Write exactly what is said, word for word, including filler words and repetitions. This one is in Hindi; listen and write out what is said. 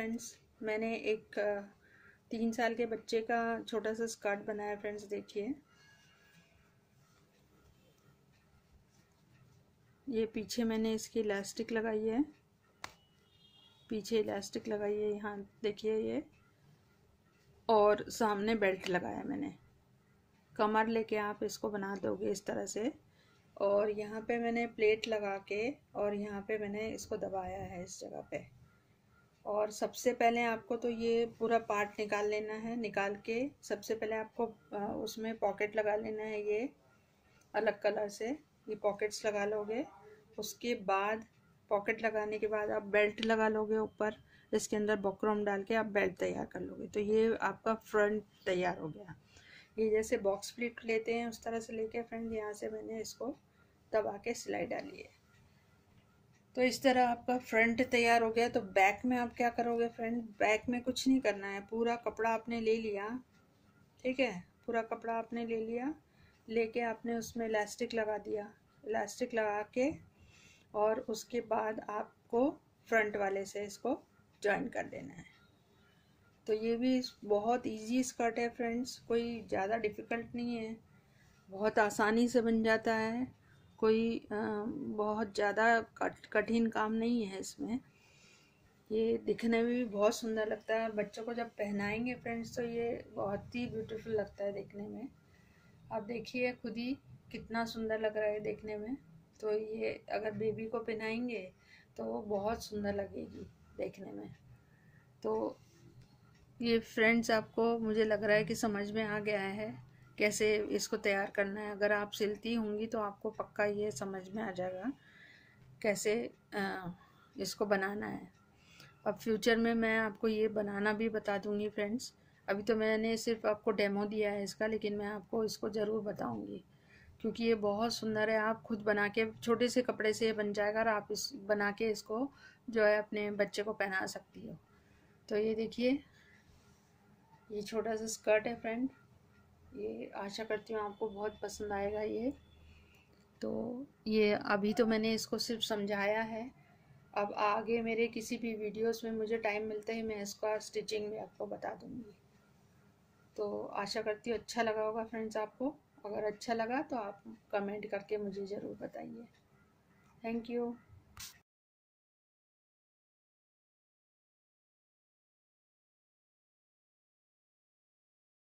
फ्रेंड्स, मैंने एक तीन साल के बच्चे का छोटा सा स्कर्ट बनाया फ्रेंड्स। देखिए, ये पीछे मैंने इसकी इलास्टिक लगाई है, पीछे इलास्टिक लगाई है यहाँ देखिए ये, और सामने बेल्ट लगाया मैंने। कमर लेके आप इसको बना दोगे इस तरह से, और यहाँ पे मैंने प्लेट लगा के और यहाँ पे मैंने इसको दबाया है इस जगह पे। और सबसे पहले आपको तो ये पूरा पार्ट निकाल लेना है। निकाल के सबसे पहले आपको उसमें पॉकेट लगा लेना है, ये अलग कलर से ये पॉकेट्स लगा लोगे। उसके बाद पॉकेट लगाने के बाद आप बेल्ट लगा लोगे ऊपर, इसके अंदर बॉक्रोम डाल के आप बेल्ट तैयार कर लोगे। तो ये आपका फ्रंट तैयार हो गया। ये जैसे बॉक्स प्लीट लेते हैं उस तरह से लेके फ्रेंड यहाँ से मैंने इसको दबा के सिलाई डाली है। तो इस तरह आपका फ्रंट तैयार हो गया। तो बैक में आप क्या करोगे फ्रेंड, बैक में कुछ नहीं करना है। पूरा कपड़ा आपने ले लिया, ठीक है, पूरा कपड़ा आपने ले लिया, लेके आपने उसमें इलास्टिक लगा दिया। इलास्टिक लगा के और उसके बाद आपको फ्रंट वाले से इसको जॉइन कर देना है। तो ये भी बहुत इजी स्कर्ट है फ्रेंड्स, कोई ज़्यादा डिफ़िकल्ट नहीं है, बहुत आसानी से बन जाता है। कोई आ, बहुत ज़्यादा कठिन काम नहीं है इसमें। ये दिखने में भी बहुत सुंदर लगता है। बच्चों को जब पहनाएंगे फ्रेंड्स तो ये बहुत ही ब्यूटीफुल लगता है देखने में। आप देखिए खुद ही कितना सुंदर लग रहा है देखने में। तो ये अगर बेबी को पहनाएंगे तो वो बहुत सुंदर लगेगी देखने में। तो ये फ्रेंड्स आपको मुझे लग रहा है कि समझ में आ गया है कैसे इसको तैयार करना है। अगर आप सिलती होंगी तो आपको पक्का ये समझ में आ जाएगा कैसे आ, इसको बनाना है। अब फ्यूचर में मैं आपको ये बनाना भी बता दूंगी फ्रेंड्स। अभी तो मैंने सिर्फ आपको डेमो दिया है इसका, लेकिन मैं आपको इसको ज़रूर बताऊंगी क्योंकि ये बहुत सुंदर है। आप खुद बना के, छोटे से कपड़े से बन जाएगा और आप इस बना के इसको जो है अपने बच्चे को पहना सकती हो। तो ये देखिए, ये छोटा सा स्कर्ट है फ्रेंड। ये आशा करती हूँ आपको बहुत पसंद आएगा ये। तो ये अभी तो मैंने इसको सिर्फ समझाया है। अब आगे मेरे किसी भी वीडियोस में मुझे टाइम मिलता ही मैं इसका स्टिचिंग भी आपको बता दूँगी। तो आशा करती हूँ अच्छा लगा होगा फ्रेंड्स आपको। अगर अच्छा लगा तो आप कमेंट करके मुझे ज़रूर बताइए। Thank you.